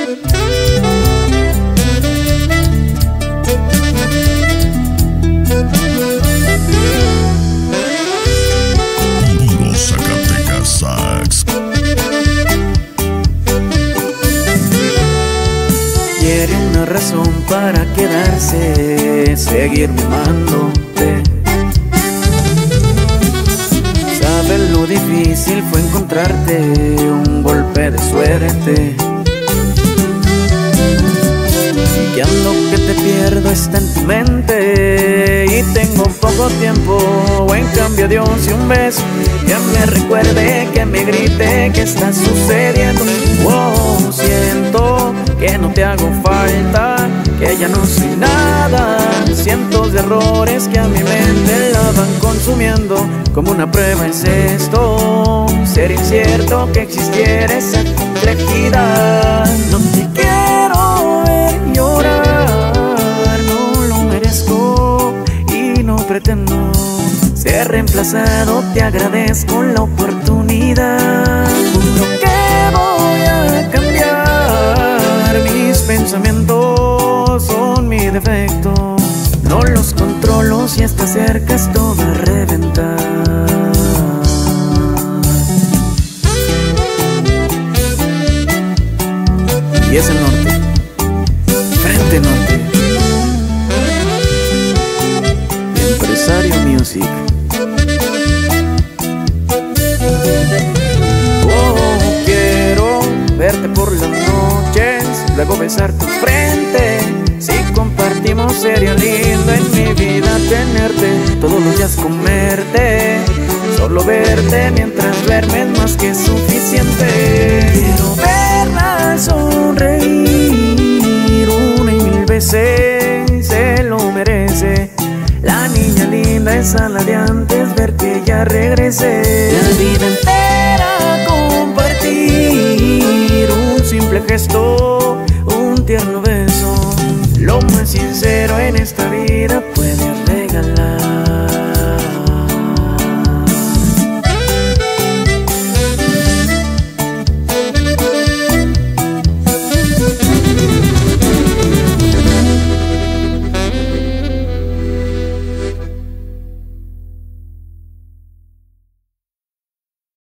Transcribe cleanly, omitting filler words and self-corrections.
Quiere una razón para quedarse, seguir mimándote. Sabes lo difícil fue encontrarte, un golpe de suerte. Y que ando que te pierdo está en tu mente. Y tengo poco tiempo, en cambio Dios y un beso que me recuerde, que me grite que está sucediendo. Wow, siento que no te hago falta, que ya no soy nada. Cientos de errores que a mi mente la van consumiendo. Como una prueba es esto, ser incierto que existiera esa complejidad. No te quiero ver llorar, no lo merezco y no pretendo ser reemplazado. Te agradezco la oportunidad. Juro que voy a cambiar, mis pensamientos son mi defecto. No los controlo, si estás cerca esto va a reventar. Y es el norte, Frente Norte, Empresario Music. Oh, quiero verte por las noches, luego besar tu frente. Si compartimos sería lindo en mi vida tenerte, todos los días comerte, solo verte mientras verme es más que suficiente. Quiero verla sonreír una y mil veces, se lo merece. La niña linda esa la de antes, ver que ya regresé. La vida entera compartir un simple gesto, un tierno beso, lo más sincero en esta vida.